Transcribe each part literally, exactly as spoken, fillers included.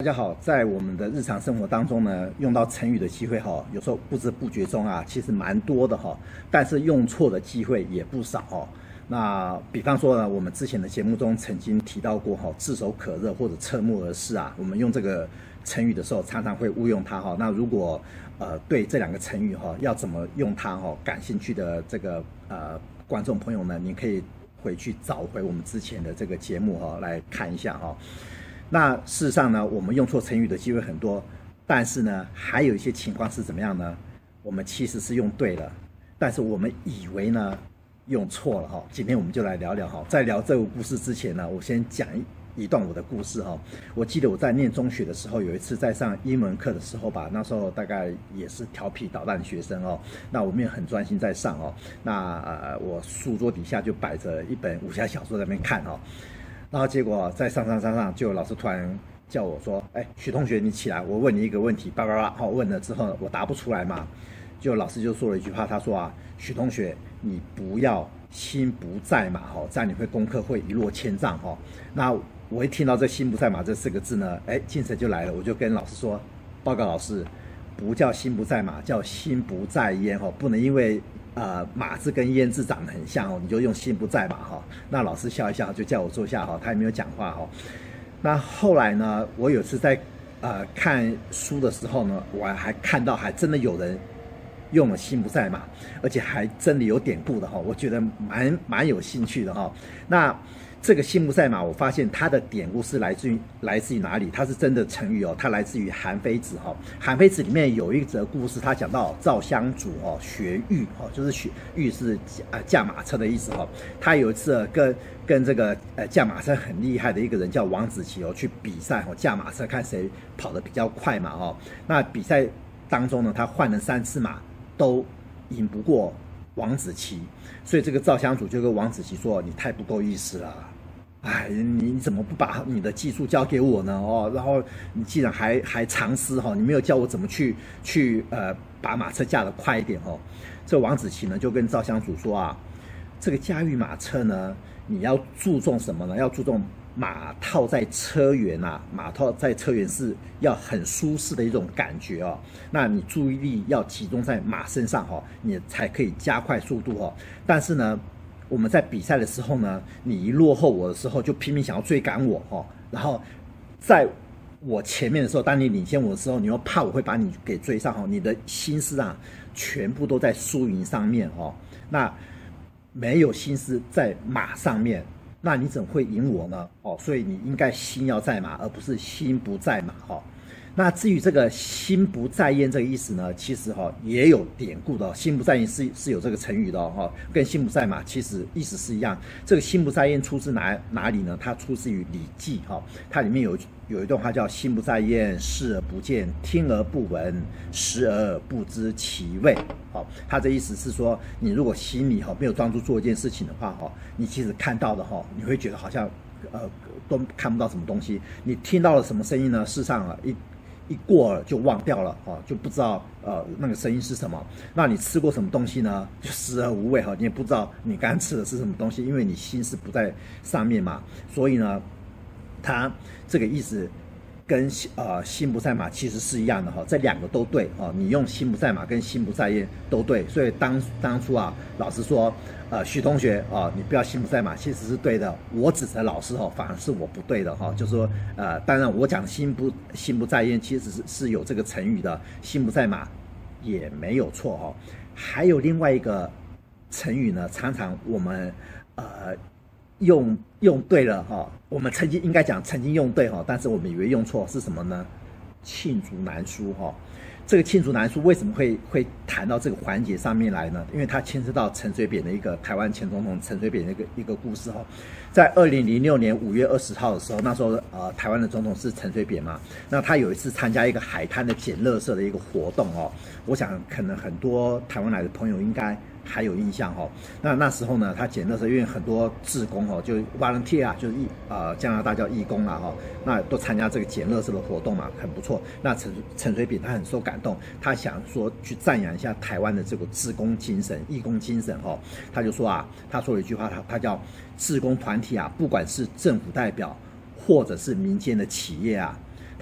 大家好，在我们的日常生活当中呢，用到成语的机会哈，有时候不知不觉中啊，其实蛮多的哈，但是用错的机会也不少哦。那比方说呢，我们之前的节目中曾经提到过哈，炙手可热或者侧目而视啊，我们用这个成语的时候，常常会误用它哈。那如果呃对这两个成语哈，要怎么用它哈，感兴趣的这个呃观众朋友呢，您可以回去找回我们之前的这个节目哈，来看一下哈。那事实上呢，我们用错成语的机会很多，但是呢，还有一些情况是怎么样呢？我们其实是用对了，但是我们以为呢用错了哈。今天我们就来聊聊哈。在聊这个故事之前呢，我先讲一一段我的故事哈。我记得我在念中学的时候，有一次在上英文课的时候吧，那时候大概也是调皮捣蛋的学生哦。那我们也很专心在上哦。那呃，我书桌底下就摆着一本武侠小说在那边看哦。然后结果在上上上上，就老师突然叫我说：“哎，许同学，你起来，我问你一个问题。”叭叭叭，好，问了之后我答不出来嘛，就老师就说了一句话，他说啊，许同学，你不要心不在嘛，哈，这样你会功课会一落千丈哈。那我一听到这心不在嘛这四个字呢，哎，精神就来了，我就跟老师说：“报告老师，不叫心不在马，叫心不在焉哈，不能因为。”呃，马字跟燕字长得很像哦，你就用心不在嘛哈。那老师笑一笑，就叫我坐下哈，他也没有讲话哈。那后来呢，我有次在呃看书的时候呢，我还看到还真的有人用了心不在嘛，而且还真的有典故的哈，我觉得蛮蛮有兴趣的哈。那这个心不在马，我发现它的典故是来自于来自于哪里？它是真的成语哦，它来自于《韩非子》哈。《韩非子》里面有一则故事，他讲到赵襄祖哦学御哦，就是学御是呃驾马车的意思哈。他有一次跟跟这个呃驾马车很厉害的一个人叫王子奇哦去比赛哦，驾马车看谁跑得比较快嘛哦。那比赛当中呢，他换了三次马都赢不过王子奇，所以这个赵襄祖就跟王子奇说：“你太不够意思了。”哎，你你怎么不把你的技术交给我呢？哦，然后你既然还还藏私哈，你没有教我怎么去去呃把马车驾得快一点哦。这王子奇呢就跟赵襄祖说啊，这个驾驭马车呢，你要注重什么呢？要注重马套在车辕啊，马套在车辕是要很舒适的一种感觉哦。那你注意力要集中在马身上哈，你才可以加快速度哦。但是呢，我们在比赛的时候呢，你一落后我的时候，就拼命想要追赶我哈，然后在我前面的时候，当你领先我的时候，你又怕我会把你给追上哈，你的心思啊，全部都在输赢上面哈，那没有心思在马上面，那你怎么会赢我呢？哦，所以你应该心要在马，而不是心不在马哈。那至于这个心不在焉这个意思呢，其实哈、哦、也有典故的、哦，心不在焉是是有这个成语的哈、哦，跟心不在马其实意思是一样。这个心不在焉出自哪哪里呢？它出自于《礼记》哈、哦，它里面有有一段话叫“心不在焉，视而不见，听而不闻，食而不知其味”。好、哦，它这意思是说，你如果心里哈、哦、没有专注做一件事情的话哈、哦，你其实看到的哈、哦，你会觉得好像呃都看不到什么东西。你听到了什么声音呢？事实上啊一。一过了就忘掉了哦，就不知道呃那个声音是什么。那你吃过什么东西呢？就食而无味哈，你也不知道你刚吃的是什么东西，因为你心思不在上面嘛。所以呢，它这个意思跟呃心不在马其实是一样的哈，这两个都对哦。你用心不在马跟心不在焉都对，所以当当初啊，老师说呃许同学啊、哦，你不要心不在马，其实是对的。我指责老师哦，反而是我不对的哈、哦，就是说呃，当然我讲心不心不在焉，其实是是有这个成语的，心不在马也没有错哦。还有另外一个成语呢，常常我们呃。用用对了哈，我们曾经应该讲曾经用对哈，但是我们以为用错是什么呢？罄竹难书哈，这个罄竹难书为什么会会谈到这个环节上面来呢？因为它牵涉到陈水扁的一个台湾前总统陈水扁的一个一个故事哈。在二零零六年五月二十号的时候，那时候呃台湾的总统是陈水扁嘛，那他有一次参加一个海滩的捡垃圾的一个活动哦，我想可能很多台湾来的朋友应该还有印象哈、哦。那那时候呢，他捡垃圾，因为很多志工哦，就 volunteer 啊，就是义呃加拿大叫义工啦哈、哦，那都参加这个捡垃圾的活动嘛，很不错。那陈陈水扁他很受感动，他想说去赞扬一下台湾的这个志工精神、义工精神哦，他就说啊，他说了一句话，他他叫志工团体啊，不管是政府代表或者是民间的企业啊，他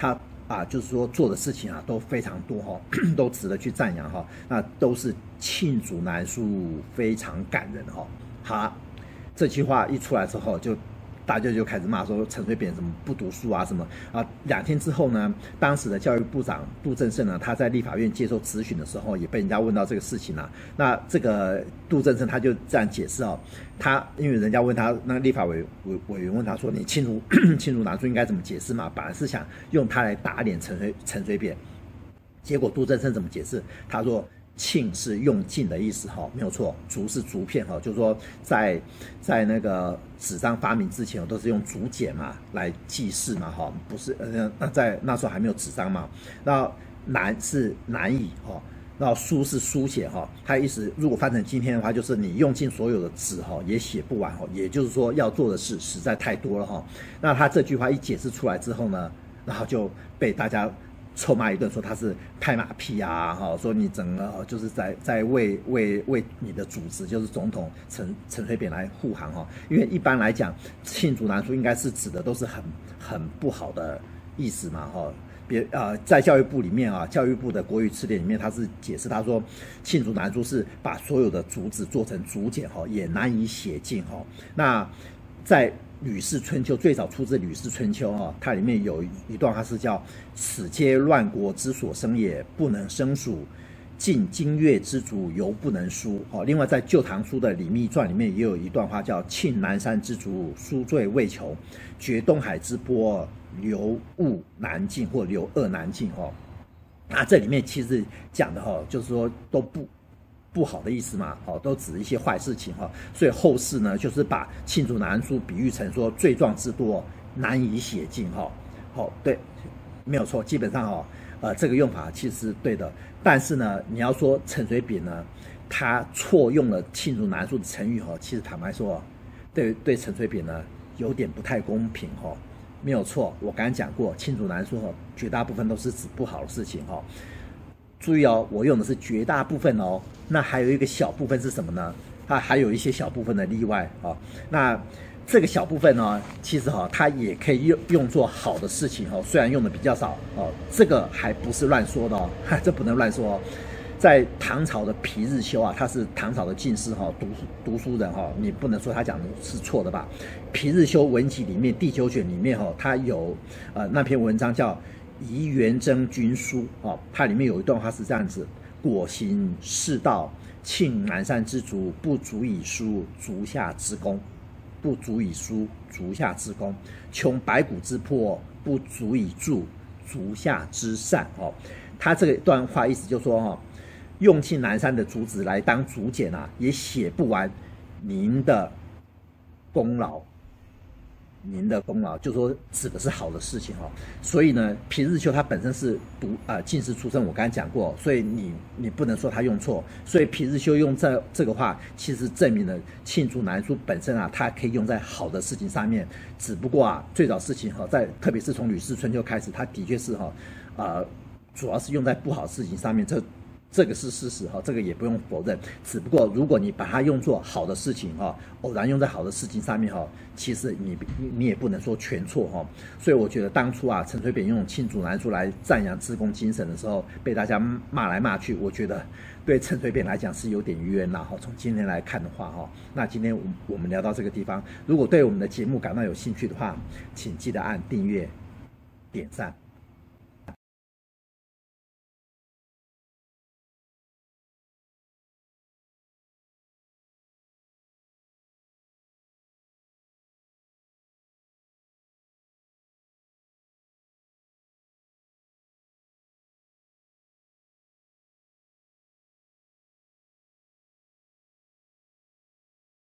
啊，就是说做的事情啊都非常多哈、哦，都值得去赞扬哈、哦。那都是罄竹难书，非常感人哈、哦。好了，这句话一出来之后就。大家就开始骂说陈水扁什么不读书啊什么啊！两天之后呢，当时的教育部长杜正胜呢，他在立法院接受质询的时候，也被人家问到这个事情啊。那这个杜正胜他就这样解释哦，他因为人家问他，那个立法委委委员问他说：“你罄竹罄竹难书应该怎么解释嘛？”本来是想用他来打脸陈水陈水扁，结果杜正胜怎么解释？他说。罄是用尽的意思哈，没有错。竹是竹片哈，就是说在在那个纸张发明之前，都是用竹简嘛来记事嘛哈，不是呃那在那时候还没有纸张嘛。那难是难以哈，那书是书写哈，它意思如果翻成今天的话，就是你用尽所有的纸哈也写不完哈，也就是说要做的事实在太多了哈。那他这句话一解释出来之后呢，然后就被大家。臭骂一顿，说他是拍马屁啊，哈，说你整个就是在在为为为你的主子就是总统陈陈水扁来护航哈，因为一般来讲，罄竹难书应该是指的都是很很不好的意思嘛哈，别呃在教育部里面啊，教育部的国语词典里面他是解释他说罄竹难书是把所有的竹子做成竹简哈，也难以写尽哈，那在。《吕氏春秋》最早出自《吕氏春秋》啊，它里面有一段话是叫“此皆乱国之所生也，不能生数。尽经月之竹，犹不能书。”哦，另外在《旧唐书》的《李密传》里面也有一段话叫“罄南山之竹，书罪未求；决东海之波，流物难尽，或流恶难尽。”哦，那这里面其实讲的哈，就是说都不。不好的意思嘛，哦，都指一些坏事情哈，所以后世呢，就是把罄竹难书比喻成说罪状之多，难以写尽哈，好，对，没有错，基本上哈，呃，这个用法其实是对的，但是呢，你要说陈水扁呢，他错用了罄竹难书的成语哈，其实坦白说，对对陈水扁呢，有点不太公平哈，没有错，我刚才讲过，罄竹难书哈，绝大部分都是指不好的事情哈。注意哦，我用的是绝大部分哦，那还有一个小部分是什么呢？它还有一些小部分的例外啊、哦。那这个小部分呢，其实哈、哦，它也可以用用作好的事情哦，虽然用的比较少哦，这个还不是乱说的哦，这不能乱说哦。在唐朝的皮日休啊，他是唐朝的进士哈、哦，读读书人哈、哦，你不能说他讲的是错的吧？皮日休文集里面第九卷里面哈、哦，它有呃那篇文章叫。宜元征军书哦，它里面有一段话是这样子：果行世道，罄南山之竹，不足以书足下之功；不足以书足下之功，穷百谷之破，不足以助足下之善。哦，他这个段话意思就是说，哈，用罄南山的竹子来当竹简啊，也写不完您的功劳。您的功劳，就说指的是好的事情哈、哦，所以呢，皮日休他本身是读啊、呃、进士出身，我刚才讲过，所以你你不能说他用错，所以皮日休用这这个话，其实证明了罄竹难书本身啊，它可以用在好的事情上面，只不过啊，最早事情哈，在特别是从《吕氏春秋》开始，它的确是哈，呃，主要是用在不好的事情上面，这。这个是事实哈，这个也不用否认。只不过如果你把它用作好的事情哈，偶然用在好的事情上面哈，其实你你你也不能说全错哈。所以我觉得当初啊，陈水扁用罄竹难书来赞扬志工精神的时候，被大家骂来骂去，我觉得对陈水扁来讲是有点冤呐哈。从今天来看的话哈，那今天我我们聊到这个地方，如果对我们的节目感到有兴趣的话，请记得按订阅、点赞。